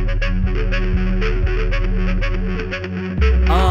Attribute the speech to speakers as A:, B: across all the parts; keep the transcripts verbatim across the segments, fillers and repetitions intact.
A: Hein.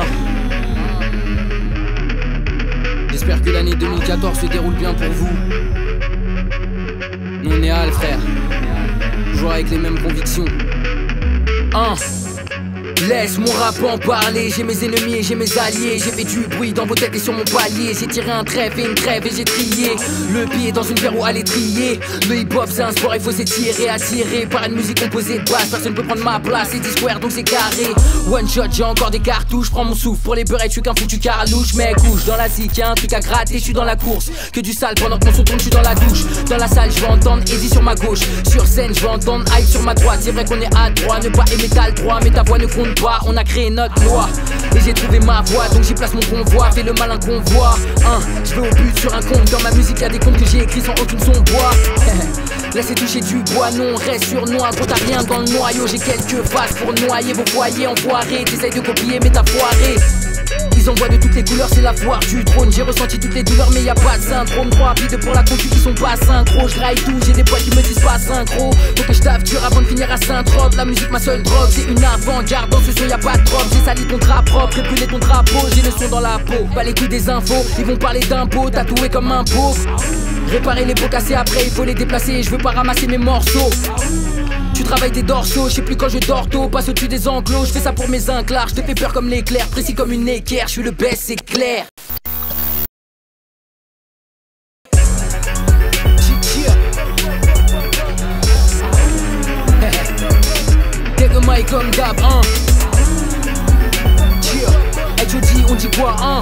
A: J'espère que l'année deux mille quatorze se déroule bien pour vous. Nous on est Al, frère. Toujours avec les mêmes convictions. Hein. Laisse mon rap en parler, j'ai mes ennemis et j'ai mes alliés. J'ai fait du bruit dans vos têtes et sur mon palier. J'ai tiré un trèfle et une trêve et j'ai trié le pied dans une paire où aller trier. Le hip hop c'est un sport, il faut s'étirer, attiré par une musique composée de basse. Personne peut prendre ma place, c'est dix square donc c'est carré. One shot, j'ai encore des cartouches, prends mon souffle pour les beurrettes, je suis qu'un foutu carlouche. Mec, couche dans la zik, y'a un truc à gratter, je suis dans la course. Que du sale pendant que mon son tourne, je suis dans la douche. Dans la salle, je vais entendre Easy sur ma gauche. Sur scène, je vais entendre Hype sur ma droite. C'est vrai qu'on est à droit, ne pas aimer t'as le droit, mais ta voix ne compte pas. On a créé notre loi et j'ai trouvé ma voix, donc j'y place mon convoi. Fais le malin qu'on voit, hein. Je vais au but sur un compte. Dans ma musique y'a des comptes que j'ai écrits sans aucune son bois. Laissez toucher du bois, non, reste sur noix. Gros t'as rien dans le noyau, j'ai quelques vases pour noyer vos foyers enfoirés. T'essayes de copier mais t'as foiré. Ils envoient de toutes les couleurs, c'est la foire du trône. J'ai ressenti toutes les douleurs mais y'a pas de syndrome. Trop rapide pour la concu qui sont pas synchro. Je graille tout, j'ai des potes qui me disent pas synchro. Donc je taffe dur avant de finir à Saint-Trope. La musique ma seule drogue, c'est une avant-garde. Dans ce son y'a pas de drop, j'ai sali ton drap propre. J'ai brûlé ton drapeau, j'ai le son dans la peau. Pas les coups des infos, ils vont parler d'impôts. Tatoué comme un pauvre. Réparer les pots cassés après il faut les déplacer. Je veux pas ramasser mes morceaux. Tu travailles des dorsaux, je sais plus quand je dors tôt. Passe au-dessus des enclos, je fais ça pour mes inclars. Je te fais peur comme l'éclair, précis comme une équerre. Je suis le best, c'est clair. Take a mic comme d'hab, hein. Hey Jody, on dit quoi, hein.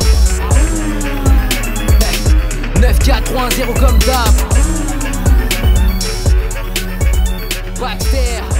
A: neuf quatre trois un zéro comme d'hab. Baxter.